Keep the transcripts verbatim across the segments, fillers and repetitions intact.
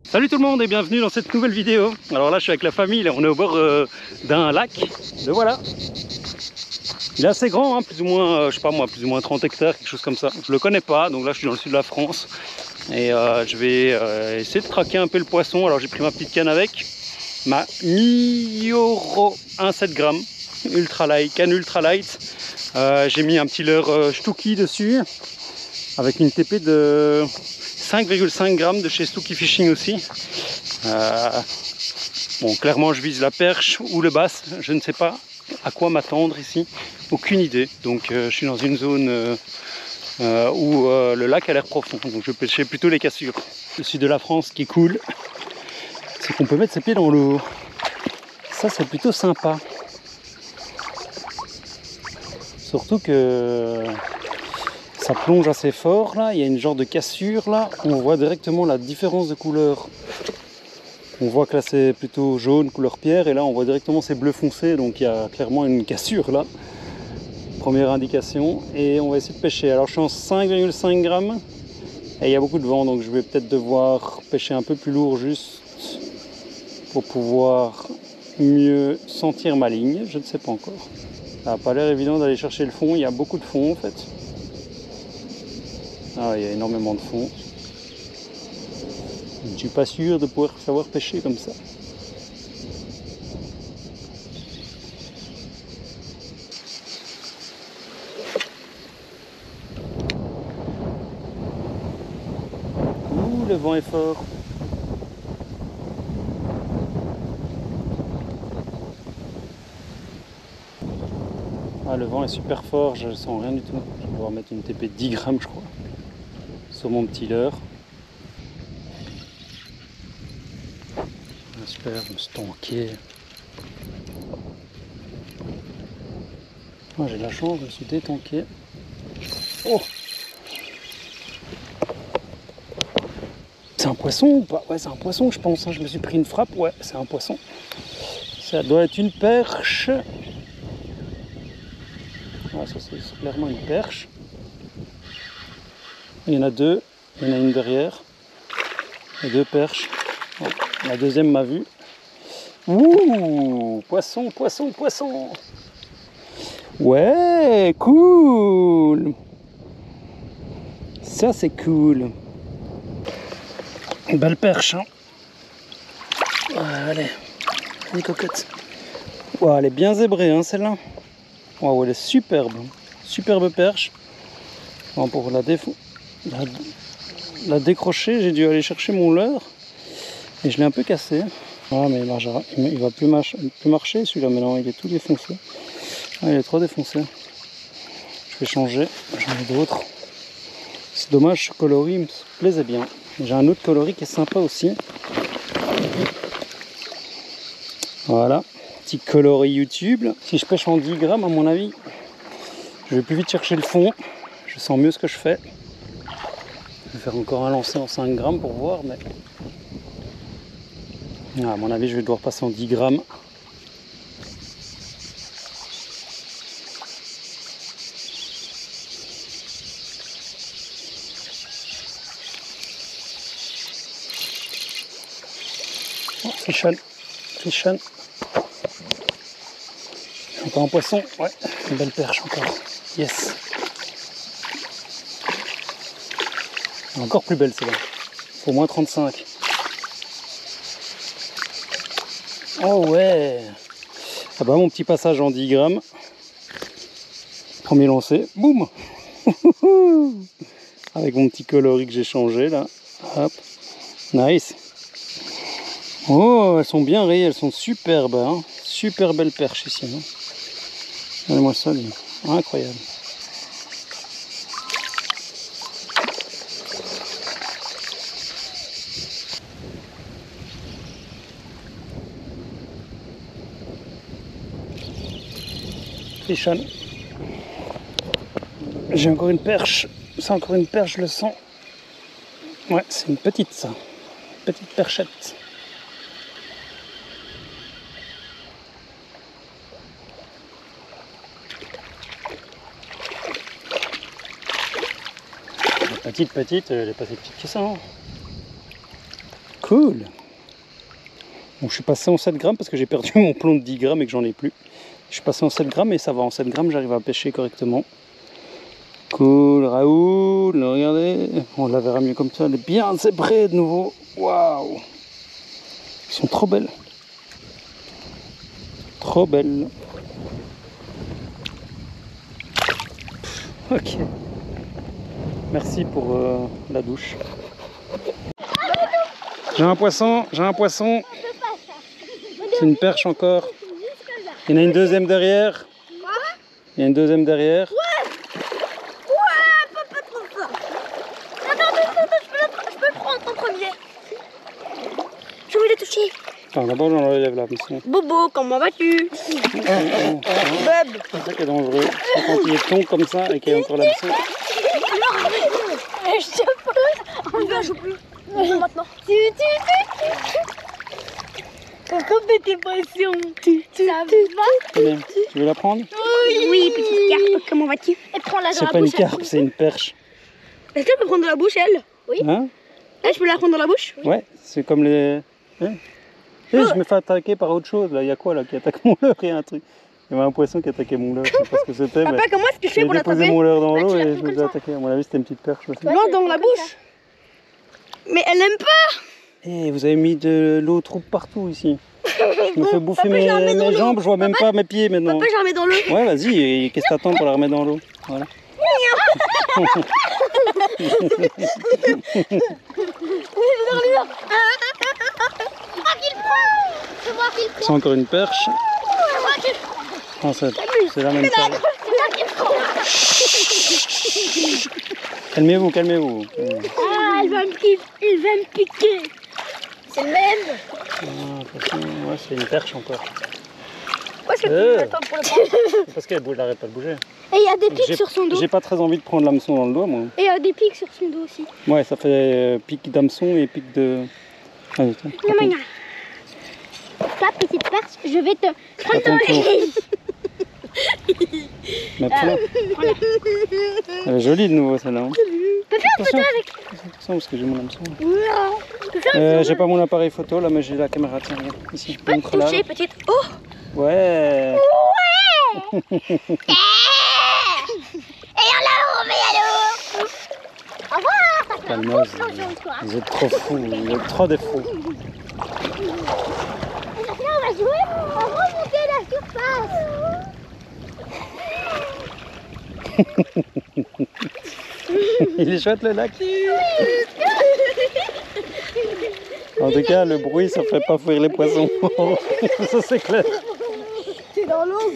Salut tout le monde et bienvenue dans cette nouvelle vidéo. Alors là je suis avec la famille, là, on est au bord euh, d'un lac. Le voilà. Il est assez grand, hein, plus ou moins, euh, je sais pas moi, plus ou moins trente hectares, quelque chose comme ça. Je le connais pas, donc là je suis dans le sud de la France. Et euh, je vais euh, essayer de traquer un peu le poisson. Alors j'ai pris ma petite canne avec. Ma Mioro un virgule sept grammes, ultra light, canne ultra light. Euh, j'ai mis un petit leurre euh, Stucky dessus, avec une T P de cinq virgule cinq grammes de chez Stucky Fishing aussi. Euh, bon, clairement je vise la perche ou le bass, je ne sais pas à quoi m'attendre ici, aucune idée. Donc euh, je suis dans une zone euh, euh, où euh, le lac a l'air profond, donc je vais pêcher plutôt les cassures. Le sud de la France qui est cool, c'est qu'on peut mettre ses pieds dans l'eau. Ça c'est plutôt sympa. Surtout que ça plonge assez fort là, il y a une genre de cassure là, on voit directement la différence de couleur. On voit que là c'est plutôt jaune, couleur pierre, et là on voit directement c'est bleu foncé, donc il y a clairement une cassure là. Première indication, et on va essayer de pêcher. Alors je suis en cinq virgule cinq grammes, et il y a beaucoup de vent, donc je vais peut-être devoir pêcher un peu plus lourd juste pour pouvoir mieux sentir ma ligne, je ne sais pas encore. Ça n'a pas l'air évident d'aller chercher le fond, il y a beaucoup de fond en fait. Ah, il y a énormément de fond. Je ne suis pas sûr de pouvoir savoir pêcher comme ça. Ouh, le vent est fort. Ah, le vent est super fort, je ne sens rien du tout. Je vais devoir mettre une T P de dix grammes je crois, sur mon petit leurre. Ah, super, je me suis tanké. Ah, j'ai de la chance, je me suis détanké. Oh! C'est un poisson ou pas? Ouais, c'est un poisson je pense, hein. Je me suis pris une frappe, ouais, c'est un poisson. Ça doit être une perche. Ah, ça c'est clairement une perche. Il y en a deux, il y en a une derrière. Les deux perches. Oh, la deuxième m'a vu. Ouh, poisson, poisson, poisson. Ouais, cool. Ça c'est cool. Une belle perche, hein. Allez, une cocotte. Ouais, elle est bien zébrée, hein, celle-là. Wow, elle est superbe. Superbe perche. Bon, pour la, défo... la... la décrocher, j'ai dû aller chercher mon leurre. Et je l'ai un peu cassé. Ah, mais il marchera. Il va plus, marcher, plus marcher celui-là maintenant, il est tout défoncé. Ah, il est trop défoncé. Je vais changer, j'en ai d'autres. C'est dommage, ce coloris me plaisait bien. J'ai un autre coloris qui est sympa aussi. Voilà, petit coloris YouTube. Si je pêche en dix grammes, à mon avis, je vais plus vite chercher le fond. Je sens mieux ce que je fais. Je vais faire encore un lancer en cinq grammes pour voir, mais à mon avis, je vais devoir passer en dix grammes. Oh, fichonne, fichonne. Encore un poisson, ouais, une belle perche encore. Yes. Encore plus belle celle-là. Au moins trente-cinq. Oh ouais. Ah bah mon petit passage en dix grammes. Premier lancé, boum. Avec mon petit coloris que j'ai changé là. Hop. Nice. Oh, elles sont bien rayées, elles sont superbes. Hein. Super belle perche ici. Hein. Regardez-moi ça, lui. Incroyable. Fichonne. J'ai encore une perche. C'est encore une perche, je le sens. Ouais, c'est une petite ça. Petite perchette. Petite, petite, elle est pas si petite que ça. Hein. Cool. Bon, je suis passé en sept grammes parce que j'ai perdu mon plomb de dix grammes et que j'en ai plus. Je suis passé en sept grammes et ça va, en sept grammes j'arrive à pêcher correctement. Cool, Raoul, regardez, on la verra mieux comme ça, elle est bien zébrée de nouveau. Waouh, elles sont trop belles. Trop belles. Ok. Merci pour euh, la douche. J'ai un poisson, j'ai un poisson. C'est une perche encore. Il y en a une deuxième derrière. Il y a une deuxième derrière. Ouais, ouais, pas, pas trop fort. Attends, attends, attends, je peux le, je peux le prendre en premier. Je voulais le toucher. Attends, d'abord j'en enlève la mission. Bobo, comment vas-tu? Oh, oh, oh. Bob. C'est ça qui est dangereux. C'est quand il est ton comme ça et qu'il y a encore la mission. Je te pose. On ne joue plus. Maintenant. Tu, tu, tu. Comme tes pressions. Tu, tu, ça va? Allez, tu veux la prendre? Oui, oui, petite carpe, comment vas-tu? Elle prend la C'est pas une carpe, c'est une perche. Est-ce qu'elle peut prendre dans la bouche, elle? Oui. Hein? Là, je peux la prendre dans la bouche? Ouais, c'est comme les... Hein? Eh, je me fais attaquer par autre chose, là. Il y a quoi, là, qui attaque mon leurre? Il y a un truc. Il y avait un poisson qui attaquait mon leurre, je sais pas ce que c'était. Papa, mais... comment est-ce que je fais pour J'ai déposé l'attraper? mon leurre dans Bah, l'eau tu la et prends je me comme suis ça. attaqué. À mon avis, c'était une petite perche aussi. Non, dans la bouche. Mais elle aime pas. Eh, vous avez mis de l'eau trop partout ici. Je me fais bouffer Papa, mes, je la remets dans mes l'eau. jambes, je vois même Papa, pas mes pieds maintenant. Papa, je la remets dans l'eau. Ouais, vas-y, et qu'est-ce que t'attends pour la remettre dans l'eau? Voilà. C'est moi qui le prends. C'est encore une perche. C'est moi qui le Non, c'est c'est la même taille. Calmez-vous, calmez-vous. Ah, elle va me piquer. Il va me piquer. C'est le même. Ah, ouais, c'est une perche encore. Où est-ce que Euh. tu attends pour le prendre? C'est parce qu'elle bouge, elle arrête pas de bouger. Et il y a des J'ai- pics sur son dos. J'ai pas très envie de prendre l'hameçon dans le doigt, moi. Et il y a des pics sur son dos aussi. Ouais, ça fait euh, pic d'hameçon et pic de... Ah, tiens, Gna, attends. gna. Ta petite perche, je vais te prendre À ton dans tour. les... Maintenant. Elle est jolie de nouveau celle-là. Hein. Tu peux faire une photo Attention, avec... attention parce que j'ai mon hameçon. Non. Tu peux faire une Euh, photo j'ai pas mon appareil photo là, mais j'ai la caméra. Tiens, regarde. Ici, avec... une Peux te toucher, collage. petite... Oh. Ouais. Et on l'a remis à l'eau. Au revoir. Ça fait un Calmeuse. beau plongeon, toi. Vous êtes trop fous, vous êtes trop des fous. Maintenant, on va jouer à remonter la surface. Il est chouette le lac. En tout cas, le bruit, ça fait pas fuir les poissons. Ça c'est clair. C'est dans l'eau.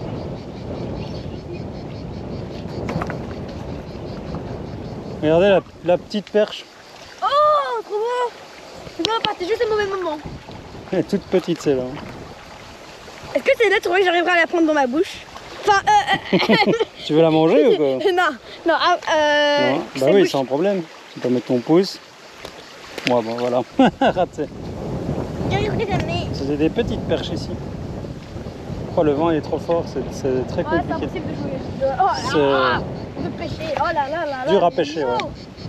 Regardez la, la petite perche. Oh, trop beau. Tu vois, pas, c'est juste un mauvais moment. Elle est toute petite celle-là. Est-ce que c'est là, tu vois que j'arriverai à la prendre dans ma bouche? Enfin, euh... euh Tu veux la manger ou quoi? non, non, ah, euh... Non. Bah c'est oui, bouche. sans problème. Tu peux mettre ton pouce. Moi, bon voilà. Raté. C'est des petites perches ici. Oh, le vent il est trop fort, c'est c'est très Ouais, c'est compliqué. impossible de jouer. De... Oh là C'est là, on peut pêcher. Oh là là là là. dur à pêcher, ouais.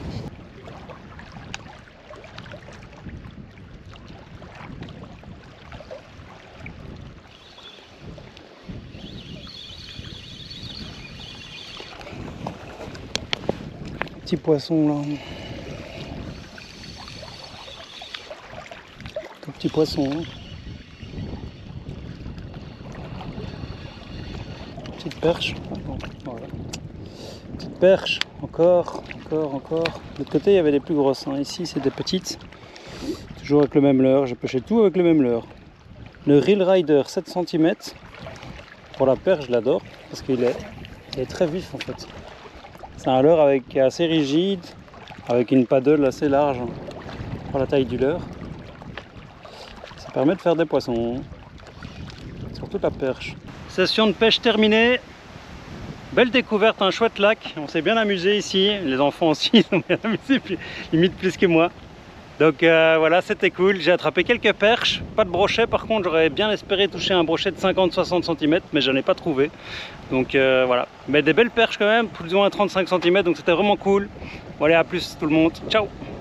Petit poisson là. Tout petit poisson. Hein. Petite perche. Voilà. Petite perche. Encore, encore, encore. De l'autre côté, il y avait des plus grosses. Hein. Ici, c'est des petites. Toujours avec le même leurre. J'ai pêché tout avec le même leurre. Le Reel Rider sept centimètres. Pour la perche, je l'adore. Parce qu'il est, il est très vif en fait. C'est un leurre avec, assez rigide. Avec une paddle assez large. Pour la taille du leurre. Ça permet de faire des poissons. Surtout la perche. Session de pêche terminée. Belle découverte, un chouette lac. On s'est bien amusé ici. Les enfants aussi ils sont bien amusés, puis, limite plus que moi. Donc euh, voilà, c'était cool. J'ai attrapé quelques perches. Pas de brochet par contre, j'aurais bien espéré toucher un brochet de cinquante à soixante centimètres, mais je n'en ai pas trouvé. Donc euh, voilà. Mais des belles perches quand même, plus ou moins trente-cinq centimètres, donc c'était vraiment cool. Bon allez, à plus tout le monde. Ciao!